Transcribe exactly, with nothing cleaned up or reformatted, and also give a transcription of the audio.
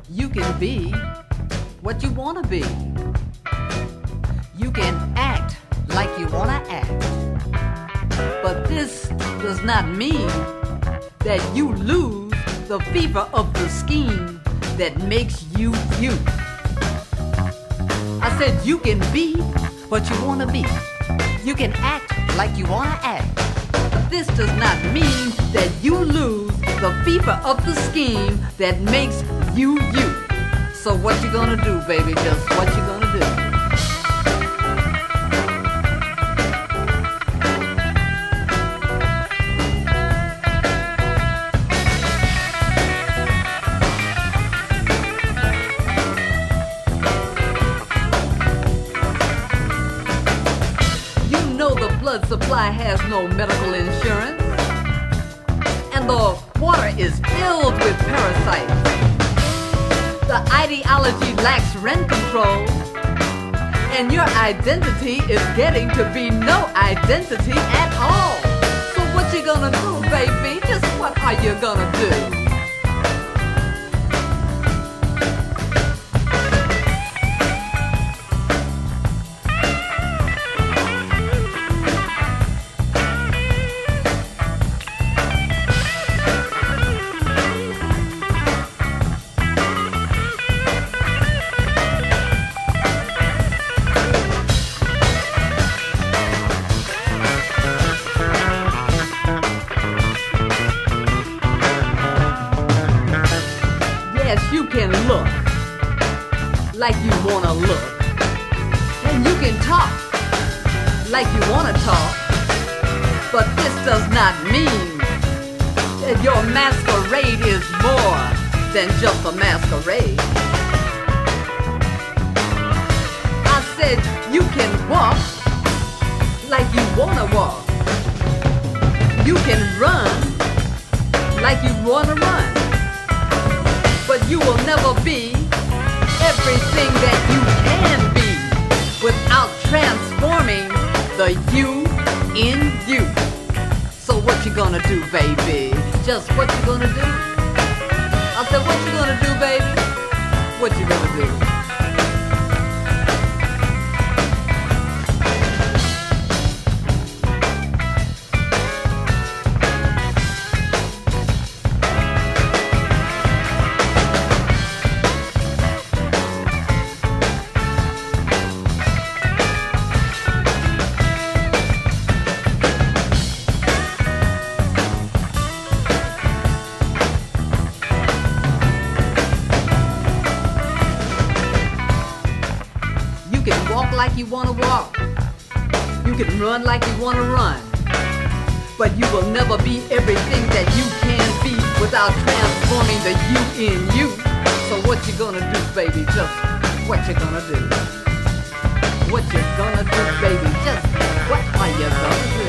You can be what you want to be. You can act like you want to act. But this does not mean that you lose the fever of the scheme that makes you you. I said you can be what you want to be. You can act like you want to act. But this does not mean that you lose the fever of the scheme that makes you you. So what you gonna do, baby? Just what you gonna do? Blood supply has no medical insurance, and the water is filled with parasites. The ideology lacks rent control, and your identity is getting to be no identity at all. So what you gonna do, baby? Just what are you gonna do? Yes, you can look like you wanna look, and you can talk like you wanna talk, but this does not mean that your masquerade is more than just a masquerade. I said you can walk like you wanna walk. You can run like you wanna run. But you will never be everything that you can be without transforming the you in you. So what you gonna do, baby? Just what you gonna do? I said, what you gonna do, baby? What you gonna do? You can walk like you want to walk. You can run like you want to run. But you will never be everything that you can be without transforming the you in you. So what you gonna do, baby? Just what you gonna do? What you gonna do, baby? Just what are you gonna do?